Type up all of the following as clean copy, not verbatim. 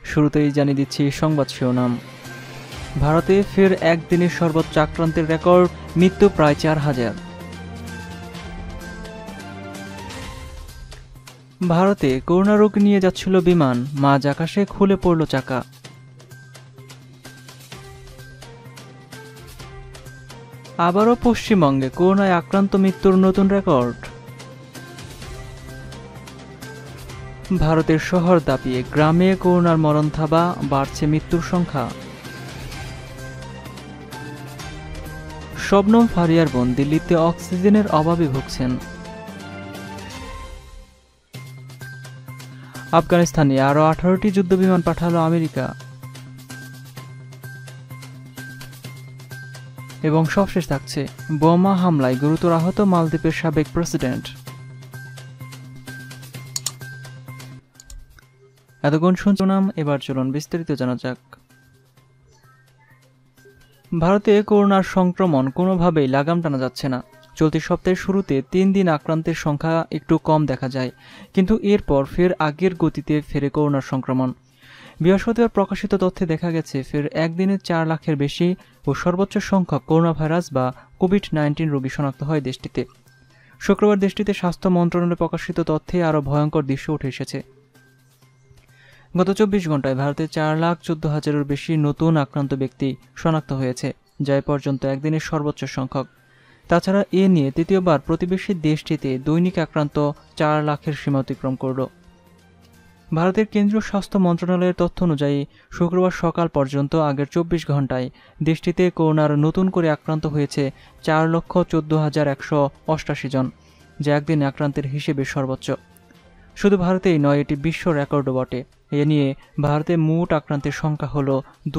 শুরুতেই জানিয়ে দিচ্ছি সংবাদ শিরোনাম। ভারতে ফের একদিনের সর্বোচ্চ আক্রান্তের রেকর্ড, মৃত্যু প্রায় 4000। ভারতে করোনা রোগ নিয়ে যাচ্ছিল বিমান, মাঝ আকাশে খুলে পড়ল চাকা। আবারও পশ্চিমবঙ্গে করোনায় আক্রান্ত মৃত্যুর নতুন রেকর্ড। ভারতের শহর দাপিয়ে গ্রামে করোনার মরণ থাবা, বাড়ছে মৃত্যুর সংখ্যা। শবনম ফারিয়ার বোন দিল্লিতে অক্সিজেনের অভাবে ভুগছেন। আফগানিস্তানে আরও 18টি যুদ্ধবিমান পাঠালো আমেরিকা। এবং সবশেষ থাকছে, বোমা হামলায় গুরুতর আহত মালদ্বীপের সাবেক প্রেসিডেন্ট। এতক্ষণ শুনছিলাম, এবার চলুন বিস্তারিত জানা যাক। ভারতে করোনার সংক্রমণ কোনোভাবেই লাগাম টানা যাচ্ছে না। চলতি সপ্তাহের শুরুতে 3 দিন আক্রান্তের সংখ্যা একটু কম দেখা যায়, কিন্তু এরপর ফের আগের গতিতে ফেরে করোনার সংক্রমণ। বৃহস্পতিবার প্রকাশিত তথ্যে দেখা গেছে ফের একদিনে 4 লাখের বেশি ও সর্বোচ্চ সংখ্যক করোনা ভাইরাস বা কোভিড-19 রোগী শনাক্ত হয় দেশটিতে। শুক্রবার দেশটিতে স্বাস্থ্য মন্ত্রণালয়ে প্রকাশিত তথ্যে আরও ভয়ঙ্কর দৃশ্য উঠে এসেছে। গত 24 ঘন্টায় ভারতে 4,14,000-এর বেশি নতুন আক্রান্ত ব্যক্তি শনাক্ত হয়েছে, যা এ পর্যন্ত একদিনের সর্বোচ্চ সংখ্যক। তাছাড়া এ নিয়ে তৃতীয়বার প্রতিবেশী দেশটিতে দৈনিক আক্রান্ত 4 লাখের সীমা অতিক্রম করল। ভারতের কেন্দ্রীয় স্বাস্থ্য মন্ত্রণালয়ের তথ্য অনুযায়ী শুক্রবার সকাল পর্যন্ত আগের 24 ঘন্টায় দেশটিতে করোনার নতুন করে আক্রান্ত হয়েছে 4,14,188 জন, যা একদিনে আক্রান্তের হিসেবে সর্বোচ্চ। শুধু ভারতেই নয়, এটি বিশ্ব রেকর্ডও বটে। এ নিয়ে ভারতে মোট আক্রান্তের সংখ্যা হল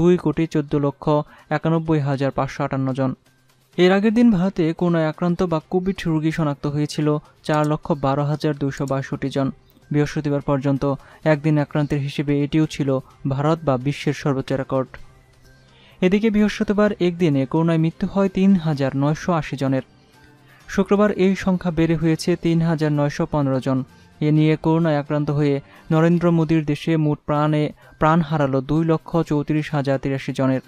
2,14,91,558 জন। এর আগের দিন ভারতে করোনায় আক্রান্ত বা কোভিড রোগী শনাক্ত হয়েছিল 4,12,262 জন। বৃহস্পতিবার পর্যন্ত একদিন আক্রান্তের হিসেবে এটিও ছিল ভারত বা বিশ্বের সর্বোচ্চ রেকর্ড। এদিকে বৃহস্পতিবার একদিনে করোনায় মৃত্যু হয় 3,980 জনের। শুক্রবার এই সংখ্যা বেড়ে হয়েছে 3,915 জন। এ নিয়ে করোনায় আক্রান্ত হয়ে নরেন্দ্র মোদীর দেশে মোট প্রাণ হারালো 2,34,083 জনের।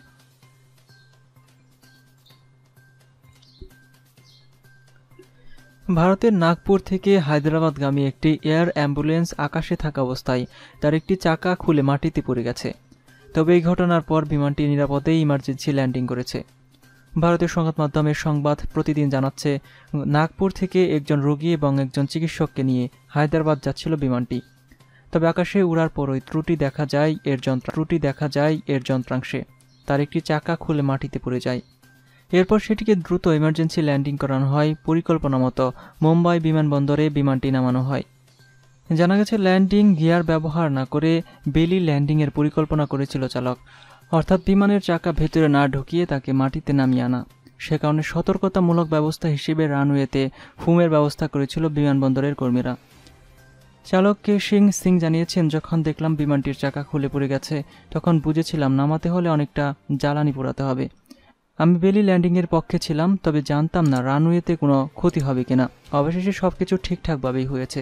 ভারতের নাগপুর থেকে হায়দ্রাবাদগামী একটি এয়ার অ্যাম্বুলেন্স আকাশে থাকা অবস্থায় তার একটি চাকা খুলে মাটিতে পড়ে গেছে। তবে এই ঘটনার পর বিমানটি নিরাপদেই ইমার্জেন্সি ল্যান্ডিং করেছে। ভারতীয় সংবাদ মাধ্যমের সংবাদ প্রতিদিন জানাচ্ছে, নাগপুর থেকে একজন রোগী এবং একজন চিকিৎসককে নিয়ে হায়দ্রাবাদ যাচ্ছিল বিমানটি। তবে আকাশে উড়ার পরই ত্রুটি দেখা যায় এর যন্ত্রাংশে। তার একটি চাকা খুলে মাটিতে পড়ে যায়। এরপর সেটিকে দ্রুত ইমার্জেন্সি ল্যান্ডিং করানো হয়। পরিকল্পনা মতো মুম্বাই বিমানবন্দরে বিমানটি নামানো হয়। জানা গেছে, ল্যান্ডিং গিয়ার ব্যবহার না করে বেলি ল্যান্ডিংয়ের পরিকল্পনা করেছিল চালক, অর্থাৎ বিমানের চাকা ভেতরে না ঢুকিয়ে তাকে মাটিতে নামিয়ে আনা। সে কারণে সতর্কতামূলক ব্যবস্থা হিসেবে রানওয়েতে ফুমের ব্যবস্থা করেছিল বিমানবন্দরের কর্মীরা। চালক কে সিং জানিয়েছেন, যখন দেখলাম বিমানটির চাকা খুলে পড়ে গেছে, তখন বুঝেছিলাম নামাতে হলে অনেকটা জ্বালানি পোড়াতে হবে। আমি বেলি ল্যান্ডিংয়ের পক্ষে ছিলাম, তবে জানতাম না রানওয়েতে কোনো ক্ষতি হবে কিনা। অবশেষে সবকিছু ঠিকঠাকভাবেই হয়েছে।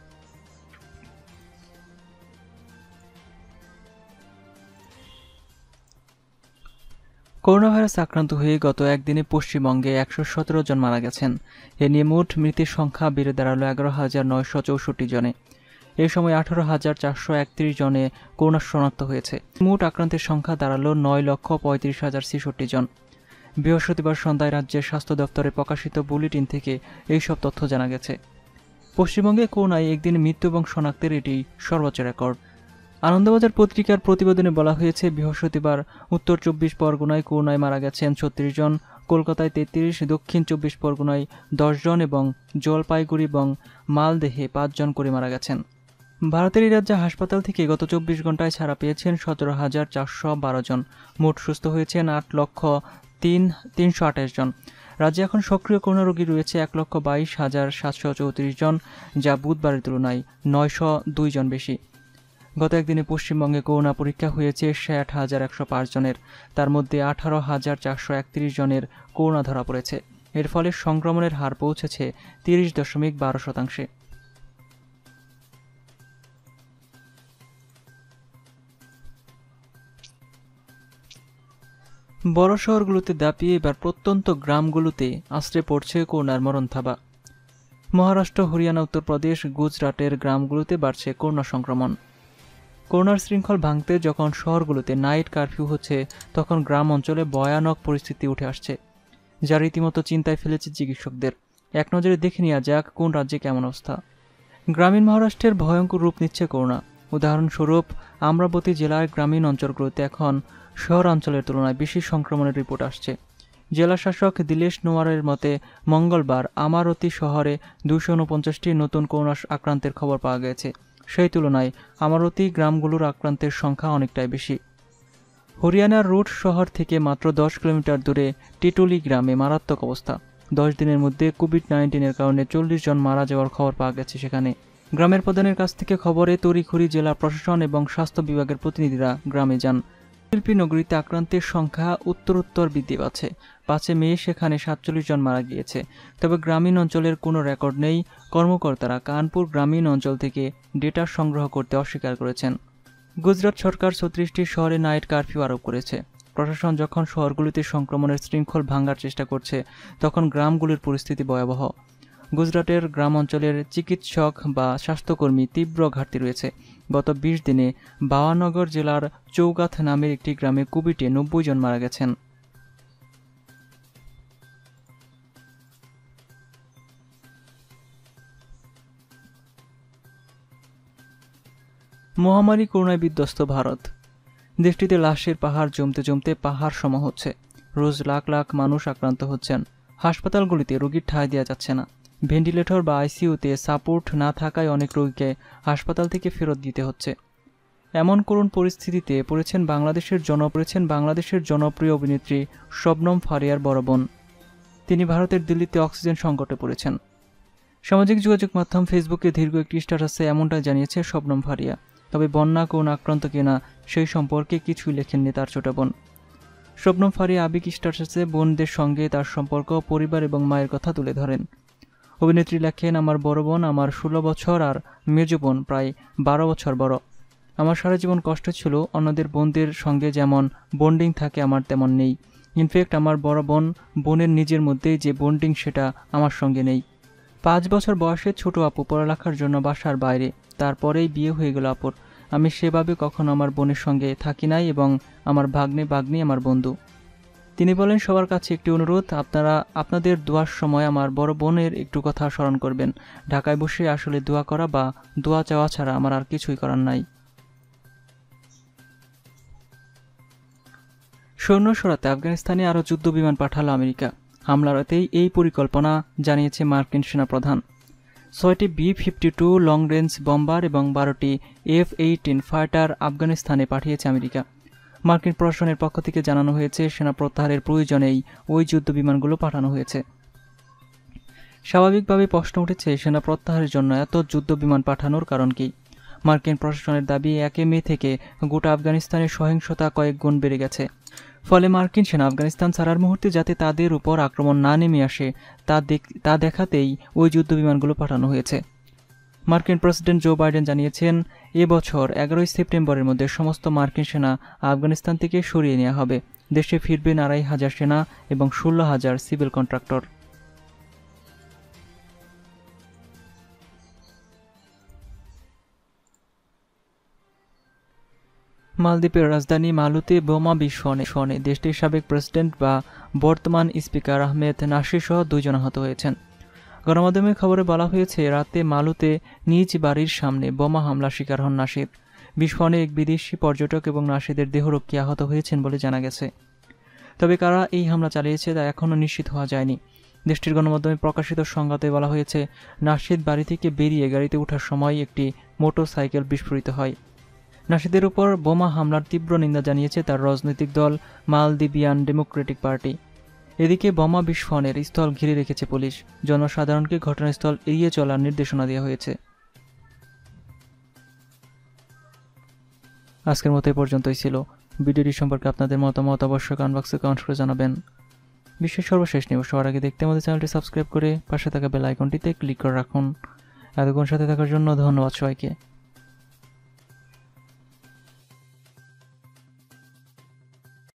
করোনা ভাইরাস আক্রান্ত হয়ে গত একদিনে পশ্চিমবঙ্গে 117 জন মারা গেছেন। এ নিয়ে মোট মৃতের সংখ্যা বেড়ে দাঁড়ালো 11,964 জনে। এই সময় 18,431 জনে করোনা শনাক্ত হয়েছে। মোট আক্রান্তের সংখ্যা দাঁড়ালো 9,35,066 জন। বৃহস্পতিবার সন্ধ্যায় রাজ্যের স্বাস্থ্য দপ্তরে প্রকাশিত বুলেটিন থেকে এইসব তথ্য জানা গেছে। পশ্চিমবঙ্গে করোনায় একদিনে মৃত্যু এবং শনাক্তের এটি সর্বোচ্চ রেকর্ড। আনন্দবাজার পত্রিকার প্রতিবেদনে বলা হয়েছে, বৃহস্পতিবার উত্তর 24 পরগনায় করোনায় মারা গেছেন 36 জন, কলকাতায় 33, দক্ষিণ 24 পরগনায় 10 জন এবং জলপাইগুড়ি এবং মালদহে 5 জন করে মারা গেছেন। ভারতের এই রাজ্যে হাসপাতাল থেকে গত 24 ঘন্টায় ছাড়া পেয়েছেন 17,412 জন। মোট সুস্থ হয়েছেন 8,03,328 জন। রাজ্যে এখন সক্রিয় করোনা রোগী রয়েছে 1,22,734 জন, যা বুধবারের তুলনায় 902 জন বেশি। গত একদিনে পশ্চিমবঙ্গে করোনা পরীক্ষা হয়েছে 60,105 জনের। তার মধ্যে 18,431 জনের করোনা ধরা পড়েছে। এর ফলে সংক্রমণের হার পৌঁছেছে 30.12%। বড় শহরগুলোতে দাপিয়ে এবার প্রত্যন্ত গ্রামগুলোতে আশ্রে পড়ছে করোনার মরণ থাবা। মহারাষ্ট্র, হরিয়ানা, উত্তরপ্রদেশ, গুজরাটের গ্রামগুলোতে বাড়ছে করোনা সংক্রমণ। করোনার শৃঙ্খল ভাঙতে যখন শহরগুলোতে নাইট কারফিউ হচ্ছে, তখন গ্রাম অঞ্চলে ভয়ানক পরিস্থিতি উঠে আসছে, যা রীতিমতো চিন্তায় ফেলেছে চিকিৎসকদের। এক নজরে দেখে নেওয়া যাক কোন রাজ্যে কেমন অবস্থা। গ্রামীণ মহারাষ্ট্রের ভয়ঙ্কর রূপ নিচ্ছে করোনা। উদাহরণস্বরূপ, আমরাবতী জেলার গ্রামীণ অঞ্চলগুলোতে এখন শহরাঞ্চলের তুলনায় বেশি সংক্রমণের রিপোর্ট আসছে। জেলা শাসক দিলেশ নোয়ারের মতে মঙ্গলবার আমারতী শহরে 249টি নতুন করোনা আক্রান্তের খবর পাওয়া গেছে। সেই তুলনায় আমারতী গ্রামগুলোর আক্রান্তের সংখ্যা অনেকটাই বেশি। হরিয়ানার রুট শহর থেকে মাত্র 10 কিলোমিটার দূরে টিটুলি গ্রামে মারাত্মক অবস্থা। 10 দিনের মধ্যে কোভিড-19-এর কারণে 40 জন মারা যাওয়ার খবর পাওয়া গেছে সেখানে। গ্রামের প্রধানের কাছ থেকে খবরে তড়িঘড়ি জেলা প্রশাসন এবং স্বাস্থ্য বিভাগের প্রতিনিধিরা গ্রামে যান। শিল্পী নগরীতে আক্রান্তের সংখ্যা উত্তরোত্তর বৃদ্ধি পাচ্ছে। 5 মে সেখানে 47 জন মারা গিয়েছে। তবে গ্রামীণ অঞ্চলের কোনো রেকর্ড নেই। কর্মকর্তারা কানপুর গ্রামীণ অঞ্চল থেকে ডেটা সংগ্রহ করতে অস্বীকার করেছেন। গুজরাট সরকার 36টি শহরে নাইট কারফিউ আরোপ করেছে। প্রশাসন যখন শহরগুলিতে সংক্রমণের শৃঙ্খল ভাঙার চেষ্টা করছে, তখন গ্রামগুলির পরিস্থিতি ভয়াবহ। গুজরাটের গ্রাম অঞ্চলের চিকিৎসক বা স্বাস্থ্যকর্মী তীব্র ঘাটতি রয়েছে। গত 20 দিনে বাওয়ানগর জেলার চৌগাথ নামের একটি গ্রামে কোভিডে 90 জন মারা গেছেন। মহামারী করোনায় বিধ্বস্ত ভারত। দেশটিতে লাশের পাহাড় জমতে জমতে পাহাড় সম হচ্ছে। রোজ লাখ লাখ মানুষ আক্রান্ত হচ্ছেন। হাসপাতালগুলিতে রোগীর ঠাঁই দেওয়া যাচ্ছে না। ভেন্টিলেটর বা আইসিইউতে সাপোর্ট না থাকায় অনেক রোগীকে হাসপাতাল থেকে ফেরত দিতে হচ্ছে। এমন করুণ পরিস্থিতিতে পড়েছেন বাংলাদেশের জনপ্রিয় অভিনেত্রী শবনম ফারিয়ার বড় বোন। তিনি ভারতের দিল্লিতে অক্সিজেন সংকটে পড়েছেন। সামাজিক যোগাযোগ মাধ্যম ফেসবুকে দীর্ঘ একটি স্ট্যাটাসে এমনটা জানিয়েছে শবনম ফারিয়া। তবে বন্যা করোনা আক্রান্ত কিনা সেই সম্পর্কে কিছুই লেখেননি তার ছোট বোন। শবনম ফারিয়া আবেগ স্ট্যাটাসে বোনদের সঙ্গে তার সম্পর্ক, পরিবার এবং মায়ের কথা তুলে ধরেন। অভিনেত্রী লেখেন, আমার বড় বোন আমার 16 বছর আর মেজো বোন প্রায় 12 বছর বড়। আমার সারা জীবন কষ্ট ছিল। অন্যদের বোনদের সঙ্গে যেমন বন্ডিং থাকে আমার তেমন নেই। ইনফ্যাক্ট আমার বড় বোনের নিজের মধ্যেই যে বন্ডিং সেটা আমার সঙ্গে নেই। 5 বছর বয়সে ছোট আপু পড়ালেখার জন্য বাসার বাইরে, তারপরেই বিয়ে হয়ে গেল আপুর। আমি সেভাবে কখনো আমার বোনের সঙ্গে থাকি নাই এবং আমার ভাগ্নি আমার বন্ধু। তিনি বলেন, সবার কাছে একটি অনুরোধ, আপনারা আপনাদের দোয়ার সময় আমার বড় বোনের একটু কথা স্মরণ করবেন। ঢাকায় বসে আসলে দোয়া করা বা দোয়া চাওয়া ছাড়া আমার আর কিছুই করার নাই। সৈন্য সরাতে আফগানিস্তানে আরও যুদ্ধ বিমান পাঠালো আমেরিকা। হামলাতেই এই পরিকল্পনা জানিয়েছে মার্কিন সেনাপ্রধান। 6টি B-52 লং রেঞ্জ বম্বার এবং 12টি F-18 ফাইটার আফগানিস্তানে পাঠিয়েছে আমেরিকা। মার্কিন প্রশাসনের পক্ষ থেকে জানানো হয়েছে, সেনা প্রত্যাহারের প্রয়োজনেই ওই যুদ্ধ বিমানগুলো পাঠানো হয়েছে। স্বাভাবিকভাবে প্রশ্ন উঠেছে, সেনা প্রত্যাহারের জন্য এত যুদ্ধ বিমান পাঠানোর কারণ কি? মার্কিন প্রশাসনের দাবি, 1 মে থেকে গোটা আফগানিস্তানের সহিংসতা কয়েক গুণ বেড়ে গেছে। ফলে মার্কিন সেনা আফগানিস্তান ছাড়ার মুহূর্তে যাতে তাদের উপর আক্রমণ না নেমে আসে তা দেখাতেই ওই যুদ্ধ বিমানগুলো পাঠানো হয়েছে। মার্কিন প্রেসিডেন্ট জো বাইডেন জানিয়েছেন, এবছর 11 সেপ্টেম্বরের মধ্যে সমস্ত মার্কিন সেনা আফগানিস্তান থেকে সরিয়ে নেওয়া হবে। দেশে ফিরবেন 2,500 সেনা এবং 16,000 সিভিল কন্ট্রাক্টর। মালদ্বীপের রাজধানী মালুতে বোমা বিস্ফোরণে দেশটির সাবেক প্রেসিডেন্ট বা বর্তমান স্পিকার আহমেদ নাশির সহ 2 জন আহত হয়েছেন। গণমাধ্যমের খবরে বলা হয়েছে, রাতে মালুতে নিজ বাড়ির সামনে বোমা হামলার শিকার হন নাশিদ। বিস্ফোরণে এক বিদেশি পর্যটক এবং নাশিদের দেহরক্ষী আহত হয়েছেন বলে জানা গেছে। তবে কারা এই হামলা চালিয়েছে তা এখনও নিশ্চিত হওয়া যায়নি। দেশটির গণমাধ্যমে প্রকাশিত সংবাদে বলা হয়েছে, নাশিদ বাড়ি থেকে বেরিয়ে গাড়িতে ওঠার সময় একটি মোটরসাইকেল বিস্ফোরিত হয়। নাশিদের উপর বোমা হামলার তীব্র নিন্দা জানিয়েছে তার রাজনৈতিক দল মালদ্বীপিয়ান ডেমোক্রেটিক পার্টি। এদিকে বোমা বিস্ফোরণের স্থল ঘিরে রেখেছে পুলিশ। জনসাধারণকে ঘটনাস্থল এড়িয়ে চলার নির্দেশনা দেওয়া হয়েছে। আজকের মতো এ পর্যন্তই ছিল। ভিডিওটি সম্পর্কে আপনাদের মতামত অবশ্যই কমেন্ট বক্সে কমেন্ট করে জানাবেন। বিশ্বের সর্বশেষ নিউজ সবার আগে দেখতে আমাদের চ্যানেলটি সাবস্ক্রাইব করে পাশে থাকা বেল আইকনটিতে ক্লিক করে রাখুন। এতক্ষণ সাথে থাকার জন্য ধন্যবাদ সবাইকে।